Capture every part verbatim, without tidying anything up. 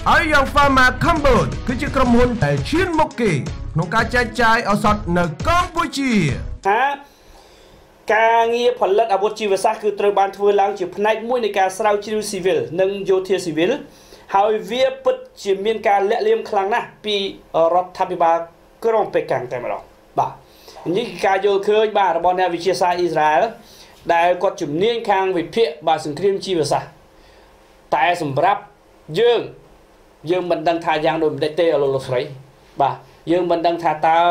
ហើយយ៉ាង Pharma Cambodia គឺជាក្រុមហ៊ុនដែលឈានមុខគេក្នុងការចែកចាយឱសថនៅកម្ពុជាថាការងារផលិតអាវុធជីវសាស្ត្រគឺត្រូវបានធ្វើឡើងជាផ្នែកមួយនៃការស្រាវជ្រាវស៊ីវិលនិងយោធាស៊ីវិលហើយវាពិតជាមានការលាក់លៀមខ្លាំងណាស់ពីរដ្ឋាភិបាលក្រុងប៉េកាំងតែម្ដងបាទនេះគឺការយល់ឃើញបាទរបស់អ្នកវិទ្យាសាស្ត្រអ៊ីស្រាអែលដែលគាត់ជំនាញខាងវិភាគបាទសង្គ្រាមជីវសាស្ត្រតែសម្រាប់យើងយើងមិនដឹងថាយ៉ាងដូចម្ដេចទេអលោកលោកស្រីបាទយើងមិនដឹងថាតើ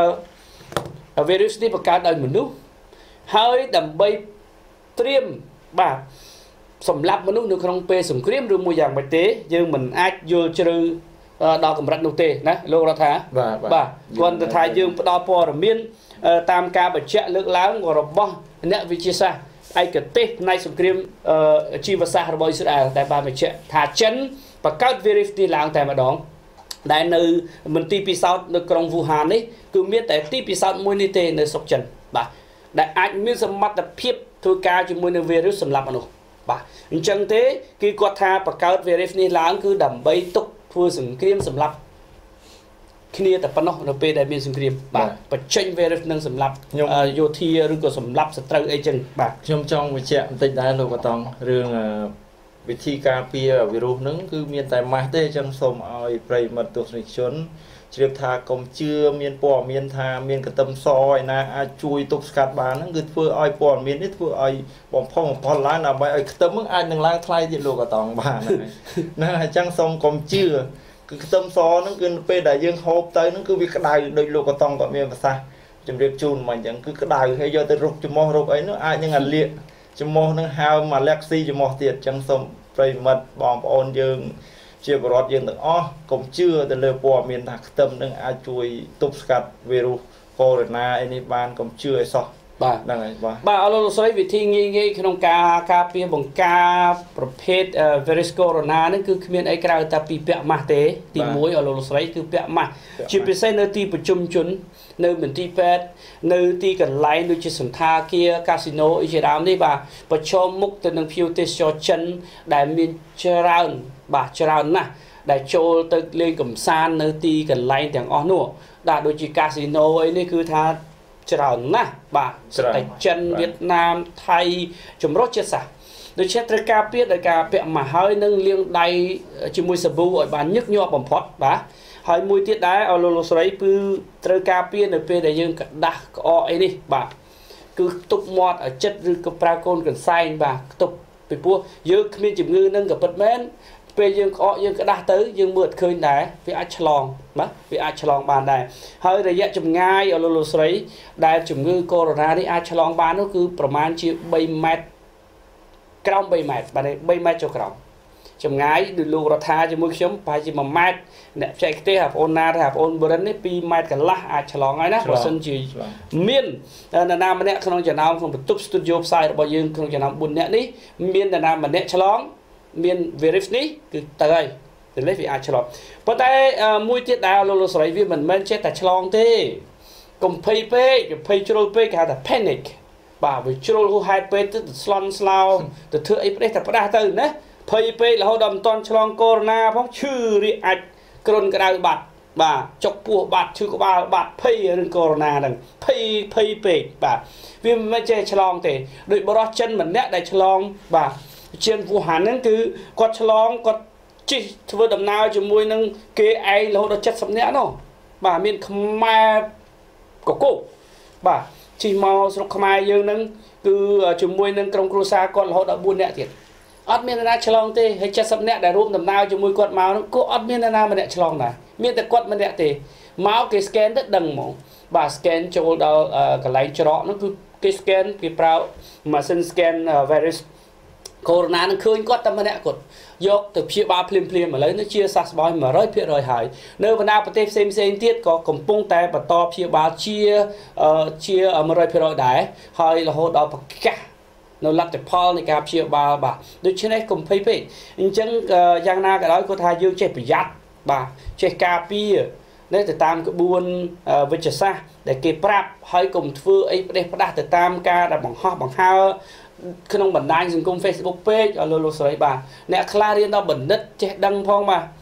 virus នេះបង្កើតដោយមនុស្សហើយដើម្បីត្រៀមបាទសម្រាប់មនុស្សនៅក្នុងពេលសង្គ្រាមឬមួយយ៉ាងម៉េចទេយើងមិនអាចយល់ជ្រៅដល់កម្រិតនោះទេណាលោករដ្ឋាបាទគាត់ទៅថាយើងផ្ដល់ព័ត៌មានតាមការបញ្ជាក់លើកឡើងរបស់អ្នកវិទ្យាសាស្ត្រឯកទេសផ្នែកសង្គ្រាមជីវសាស្ត្ររបស់អ៊ីស្រាអែលដែលបានបញ្ជាក់ថាចិនបង្កើត virus នេះឡើងតែម្ដងដែលនៅមន្ទីរពិសោធន៍នៅក្រុងវូហាននេះគឺមានតែទីពិសោធន៍មួយនេះទេនៅស្រុកចិនបាទដែលអាចមានសមត្ថភាពធ្វើការជាមួយនឹង virus សម្រាប់មនុស្សបាទអញ្ចឹងទេគឺគាត់ថាបង្កើត virus នេះឡើងគឺដើម្បីទុកធ្វើសង្គ្រាមសម្រាប់គ្នាតែប៉ុណ្ណោះនៅពេលដែលមានសង្គ្រាមបាទបញ្ចេញ virus នឹងសម្រាប់យោធាឬក៏សម្រាប់សត្រូវអីចឹងបាទខ្ញុំចង់បញ្ជាក់បន្តិចដែរលោកបតង់រឿងវិធីការពារវីរុសហ្នឹងគឺមានតែម៉ាស់ទេអញ្ចឹងសូមឲ្យប្រិយមិត្តទស្សនិកជនជ្រាបថាកុំជឿមានព័ត៌មានថាមានកន្ទឹមសឯណាអាចជួយទប់ស្កាត់បានហ្នឹងគឺធ្វើឲ្យព័ត៌មាននេះធ្វើឲ្យបំផុសបំផុលឡើងដើម្បីឲ្យខ្ទឹមហ្នឹងអាចនឹងឡើងថ្លៃទៀតលោកបតង់បានហ្នឹងណាអញ្ចឹងសូមកុំជឿគឺខ្ទឹមសហ្នឹងគឺពេលដែលយើងហូបទៅហ្នឹងគឺវាក្តៅដោយលោកបតង់គាត់មានប្រសាសន៍ជំរាបជូនមកអញ្ចឹងគឺក្តៅហើយយកទៅរុកចំោះរុកអីនោះអាចនឹងអាលៀកចំោះនឹងហើមអាឡែកស៊ីចំោះទៀតអញ្ចឹងសូមប្រិយមិត្តបងប្អូនយើងជាបរិវត្តយើងទាំងអស់កុំជឿទៅលើព័ត៌មានថាខ្ទឹមនឹងអាចជួយទប់ស្កាត់វីរុសកូវីដ -អីនេះបានកុំជឿឲ្យសោះបាទហ្នឹងហើយបាទបាទអរលោកស្រីវិធីងាយងាយក្នុងការការពារបង្ការប្រភេទ virus corona ហ្នឹងគឺគ្មានអីក្រៅតែពីពាក់ម៉ាស់ទេទីមួយអរលោកស្រីគឺពាក់ម៉ាស់ជាពិសេសនៅទីប្រជុំជននៅមន្ទីរពេទ្យនៅទីកន្លែងដូចជាសន្តាគារកាស៊ីណូអីជាដើមនេះបាទប្រឈមមុខទៅនឹងភ្ញៀវទេសចរចិនដែលមានច្រើនបាទច្រើនណាស់ដែលចូលទៅលេងកម្សាន្តនៅទីកន្លែងទាំងអស់នោះបាទដូចជាកាស៊ីណូអីនេះគឺថាច្រើនណាស់បាទតែចិនវៀតណាមថៃចម្រុះជាតិសាសន៍ដូច្នេះត្រូវការពារដោយការពាក់ម៉ាស់ហើយនឹងលាងដៃជាមួយសាប៊ូឲ្យបានញឹកញាប់បំផុតបាទហើយមួយទៀតដែរអរលោកស្រីគឺត្រូវការពារនៅពេលដែលយើងកដាស់ក្អកអីនេះបាទគឺទប់មាត់ឲ្យចិត្តឬក៏ប្រើកូនកន្សែងបាទទប់ពីព្រោះយើងគ្មានជំងឺនឹងក៏ពិតមែនពេលយើងក្អកយើងក្ដាស់ទៅយើងមើលអត់ឃើញដែរវាអាចឆ្លងបាទវាអាចឆ្លងបានដែរហើយរយៈចម្ងាយអរលោកស្រីដែលជំងឺកូវីដ -នេះអាចឆ្លងបាននោះគឺប្រមាណជាបីម៉ែត្រក្រោមបីម៉ែត្របាទបីម៉ែត្រចុះក្រោមចម្ងាយដូចលោករដ្ឋាជាមួយខ្ញុំប្រហែលជាមួយម៉ែត្រអ្នកចែកផ្ទះបងប្អូនណាថាបងប្អូនបរិននេះពីម៉ែត្រកន្លះអាចឆ្លងហើយណាបើសិនជាមាននរណាម្នាក់ក្នុងចំណោមក្នុងបន្ទប់ស្ទូឌីយោផ្សាយរបស់យើងក្នុងចំណោមបួននាក់នេះមាននរណាម្នាក់ឆ្លងមាន virus នេះគឺទៅហើយទៅលេវាអាចឆ្លងប៉ុន្តែមួយទៀតដែលលោកលោកស្រីវាមិនមែនចេះតែឆ្លងទេកុំភ័យពេកភ័យជ្រុលពេកគេហៅថា panic បាទវាជ្រុលហួសហេតុពេកទៅស្លន់ស្លោទៅធ្វើអីផ្ដេសតែផ្ដាស់ទៅណាភ័យពេករហូតដល់មិនទាន់ឆ្លងកូវីដ -ផងឈឺរាគអាចគ្រុនក្តៅបាត់បាទចុកពោះបាត់ឈឺក្បាលបាត់ភ័យរឿងកូវីដ -ហ្នឹងភ័យភ័យពេកបាទវាមិនចេះឆ្លងទេដោយបរិសុទ្ធចិនម្នាក់ដែលឆ្លងបាទជាវូហានហ្នឹងគឺគាត់ឆ្លងគាត់ជិះធ្វើដំណើរជាមួយនឹងគេឯងរហូតដល់เจ็ดสิบនាក់នោះបាទមានខ្មែរកកុកបាទជិះមកស្រុកខ្មែរយើងហ្នឹងគឺជាមួយនឹងក្រុមគ្រួសារគាត់រហូតដល់បួននាក់ទៀតអត់មាននរណាឆ្លងទេហើយเจ็ดสิบនាក់ដែលរួមដំណើរជាមួយគាត់មកហ្នឹងក៏អត់មាននរណាម្នាក់ឆ្លងដែរមានតែគាត់ម្នាក់ទេមកគេ scan ទៅដឹងហ្មងបាទ scan ចូលដល់កន្លែងច្រកហ្នឹងគឺគេ scan គេប្រើម៉ាស៊ីន scan virus កូវីដ -នឹងឃើញគាត់តែម្នាក់គាត់យកទៅព្យាបាលភ្លាមភ្លាមឥឡូវនេះជាសះស្បើយmột trămភាគរយ ហើយនៅបណ្ដាប្រទេសផ្សេងផ្សេងទៀតក៏កំពុងតែបន្តព្យាបាលជាជាmột trămភាគរយ ដែរហើយរហូតដល់ប្រកាសនៅលទ្ធផលនៃការព្យាបាលបាទដូច្នេះកុំភ័យពេកអញ្ចឹងយ៉ាងណាក៏ដោយគាត់ថាយើងចេះប្រយ័ត្នបាទចេះការពារនេះទៅតាមក្បួនវិទ្យាសាស្ត្រដែលគេប្រាប់ហើយកុំធ្វើអីផ្ដេសផ្ដាស់ទៅតាមការដែលបង្ហោះបង្ហើរក្នុងបណ្ដាញសង្គម Facebook page ឲ្យលោកលោកស្រីបាទអ្នកខ្លះរៀនដល់បណ្ឌិតចេះដឹងផងបាទ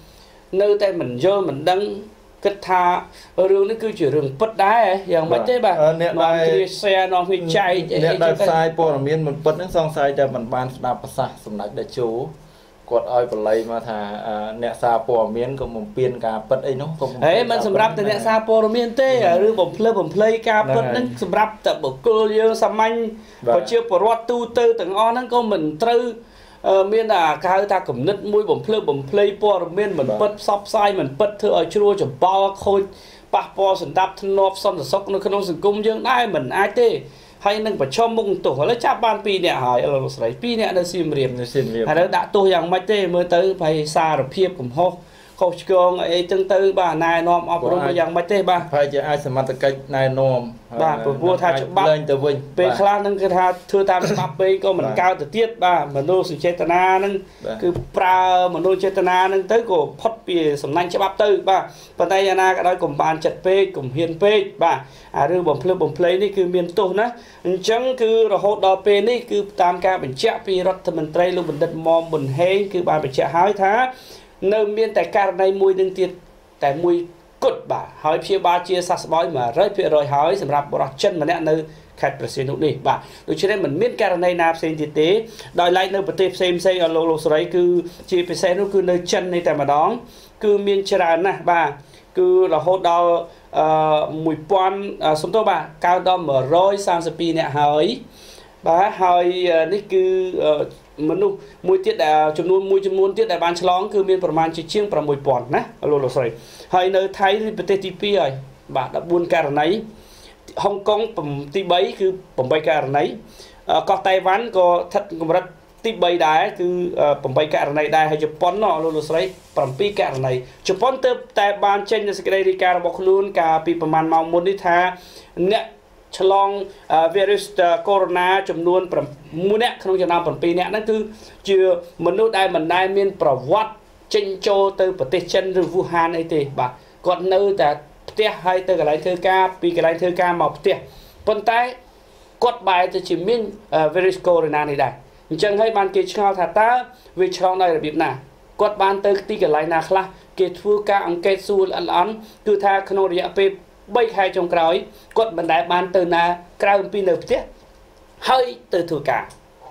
nơi tại mình vô mình đăng kết tha rương nó cứ chỉ rương bật đáอย่างmấy thế bà nó kia xe nó huy chạy nè đại sai po là miền mình bật nó xong sai để mình ban đạp sạch sầm nách để chú quạt oi bật lấy mà thà nè xa po miền có một piên cả bật ấy nó không ấy mình sầm ráp từ nè xa po miền tây rương bồng plei bồng plei cả bật nó sầm ráp từ bậc cô yêu sầm anh và chưa bỏ rót tu tư từng on nó có mình trừ miền là cái ta cầm nứt mũi bồng plei bồng plei po miền mình bật sắp sai mình bật thưa ở chua chụp bao khôi bà po sần đạp thân nộp xong rồi sốc nó không sừng cung dương ai mình ai tê hay nâng phải cho mông tổ lấy chắp ban pi nè hỏi là lấy pi nè nó xiêm riềm hay đó đã tôi rằng mấy tê mới tới phải xa rồi phiếp cùng hô không còn ấy tương tư bà này nôm ọc rồi rằng mấy tê bà phải cho ai xem mặt cái này nôm bà vua tha chụp lên từ vinh về khá nâng cái tha thưa tam bắp bê có mình cao từ tiết bà mà nô sự chết na nâng cứ pra mà nô chết na nâng tới của phật bì sầm nanh chắp tư bà và tay na cái đó cùng bàn chặt bê cùng hiền bê bà à rư bồng plei bồng pleiนี่คือเมียนตุนะจังคือเราโหดอเปนี่คือตามการบัญชีปีรัฐมนตรีลงบันดัดมอมบนเฮงคือบานบัญชีหายท้าเนิ่มเมียนแต่การในมวยหนึ่งตีแต่มวยกดบ่าหายเพียบาเชียสัสบอยมาร้อยเพียรอยหายสำหรับบรัชเชนมาเนี่ยในแคดประสิทธิ์นี่บ่าโดยเฉพาะเหมือนเมียนการในนาเซนติเต้โดยไล่ในประเทศเซมเซอโลโลสไรคือจีเปเซนก็คือในจันในแต่มาดองคือเมียนชรานะบ่าคือเราโหดอมวยปอนสมทบบ่าก้าวดอมร้อยสามสิบปีเนี่ยหายบ่าหายนี่คือมนุษย์มวยเตี้ยแต่จำนวนมวยจำนวนเตี้ยแต่บานฉลองคือมีประมาณเชี่ยงประมวยปอนนะโลโลใส่ให้ในไทยที่ประเทศที่ปีไอ้บ่าดับบุญการไหนฮ่องกงผมที่ใบคือผมไปการไหนก็ไต้หวันก็ทัดกบรัฐที่ใบได้คือผมไปการไหนได้ให้ญี่ปุ่นเนาะโลโลใส่ประมาณปีการไหนญี่ปุ่นเติบแต่บานเช่นในสกัดริการบอกลุนกาปีประมาณมามุนิธาเนี่ยฉลองไวรัสโคโรนาจำนวนประมูลเนี่ยขนมจีนน้ำผลปีเนี่ยนั่นคือเชื่อมนุษย์ได้มันได้มีประวัติเจนโจtừประเทศเช่นหรือวูฮานไอเตบ่ก่อนนู้แต่ประเทศไทยtừ cái này thưa caปีcái này thưa caมาประเทศคนใต้กดใบจะชิมมินไวรัสโคโรนาในได้จังให้บ้านเกี่ยวกับท่าตาวิชาในระบบน่ะกดบ้านtừที่cái nàyน่ะคลาเกี่ยวกับการอังเกตสูตรอันคือท่าขนมระยะไปใบไข่จงกรอยกดบันไดบานtừนากลางปีหนึ่งเตี้ยให้từ thừa cả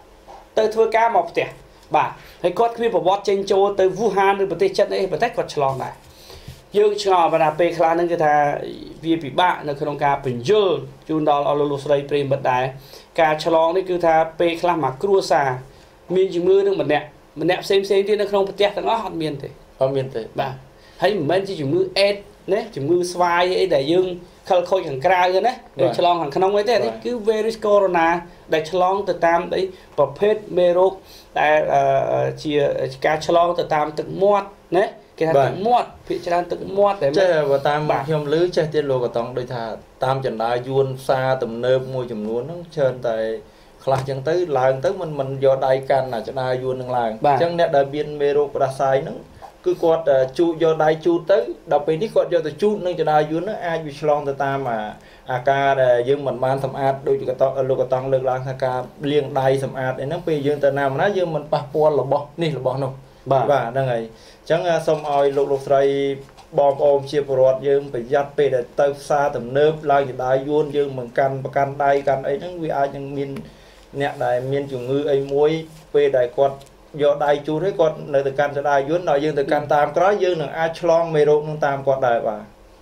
từ thừa cả mộtเตี้ยบ่าให้กดคือประวัติเจนโจtừวูฮานหรือประเทศเช่นนี้ประเทศกดฉลองได้ยืดชงอบรรดาเปคลานั่นคือท่าวีปีบ้าในโครงการเป็นยืดจูนดอลอโลสไลเปรมบัดได้การฉลองนี่คือท่าเปคลาหมักครัวซามีจมือนึงมันเนี่ยมันเนี่ยเซมเซมที่ในโครงประเทศทั้งนั้นหัดเมียนเตะหัดเมียนเตะบ่าให้มันที่จมือเอ็ดเนี่ยจมือสวายไอ้แต่ยังเขาคอยขังกลางเลยนะเดี๋ยวฉลองขังขนมไว้แต่นี่คือไวรัสโคโรนาได้ฉลองติดตามได้ประเภทเมโรคแต่เชียการฉลองติดตามตึกมอดเนี่ยการตึกมอดพิจารณาตึกมอดแต่ใช่ว่าตามยมลื้อใช่ที่โลกต้องโดยท่าตามจันดายุนซาตุ่มเนิบมวยจำนวนต้องเชิญแต่คลาจังตื้อหลังตื้อมันมันยอได้กันน่ะจันดายุนหนึ่งหลังจังเนี่ยได้เบียนเมโรคประสายนึงคือกอดจูยอได้จูตื้อดับไปที่กอดยอแต่จูนึงจะได้ยืนนะอายุฉลองแต่ตามมาอาการยืมเหมือนบ้านสำอาดโดยจุกตองโลกตองเลือกล้างอาการเลี้ยงได้สำอาดไอ้นั่นไปยืนแต่นามนะยืมมันปะปวนหรอบ่นี่หรอบ่เนาะบ่าได้ไงจังสมออยโลกโลกไตรบอมโอมเชียบรอดยืมไปยัดไปแต่เติมซาแต่เนิบลายจะได้ยืนยืมเหมือนกันประกันได้กันไอ้นั่นวิอายังมีเนี่ยได้มีจุงมือไอ้มวยไปได้กอดยอได้จูได้กอดในแต่การจะได้ยืนหน่อยยืนแต่การตามก็ยืนหนึ่งอาฉลองเมโรนึงตามกอดได้ป่ะ